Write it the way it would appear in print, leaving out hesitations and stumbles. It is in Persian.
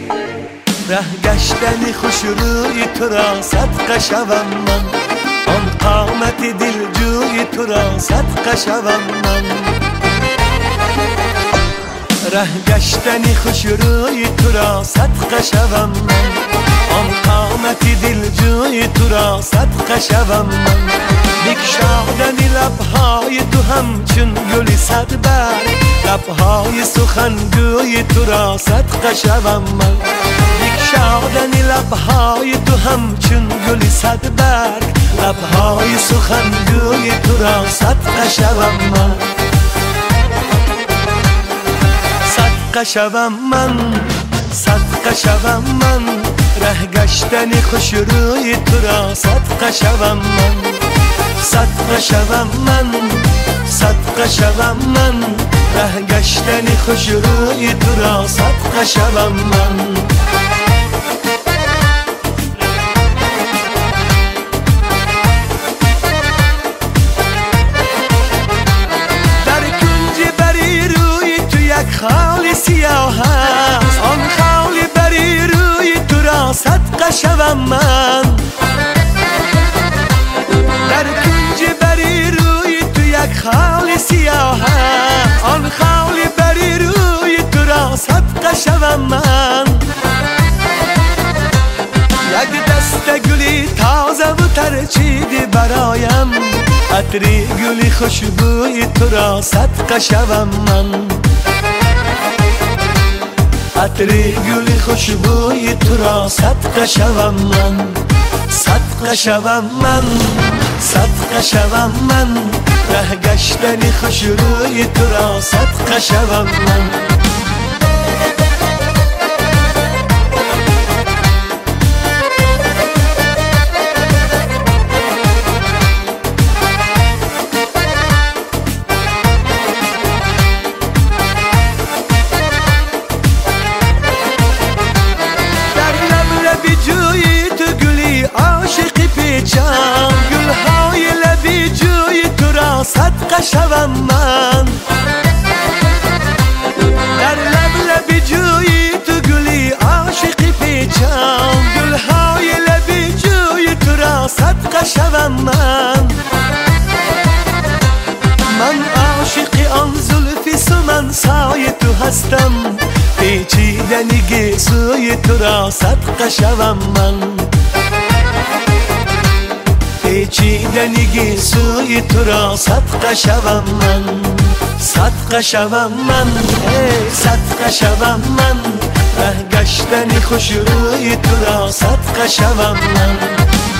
ره گشتنی خوش روی تو را صدقه شوم من، آن قامت دلجوی تو را صدقه شوم من. ره گشتنی خوش روی تو را صدقه شوم من، آن قامت دلجوی تو را صدقه شوم من. بگشادنی لبهای تو همچون گلی صدبرگ، لبهای سخنگوی تو را صدقه شوم من. بگشادنی لبهای تو همچون گلی صدبرگ، لبهای سخنگوی تو را صدقه شوم من. صدقه شوم من، صدقه شوم من، ره گشتنی خوش روی تو را صدقه شوم من. صدقه شوم من، صدقه شوم من، ره گشتنی خوش روی تو را صدقه شوم من. در کنج بری روی تو یک خال سیاه است، آن خال بری روی تو را صدقه شوم من. در کنج بری روی تو یک خال سیاه است، آن خال بری روی تو را صدقه شوم من. یک دسته گلی تازه و ترچیدی برایم، عطری گلی خوشبوی تو را صدقه شوم من. عطری گلی خوشبوی تو را صدقه شوم من. صدقه شوم من، صدقه شوم من، ره گشتنی خوش روی تو را صدقه شوم من. گلهای لبی جوی تو را صدقه شوم من. در لب لبی جوی تو گلی عاشقی پیچم، گلهای لبی جوی تو را صدقه شوم من. من عاشق آن زلفی سمن سای تو هستم، پیچیدنی گیسوی تو را صدقه شوم من. پیچیدنی گیسوی تو را صدقه شوم من. صدقه شوم من، صدقه شوم من، ره گشتنی خوش روی تو را صدقه شوم من.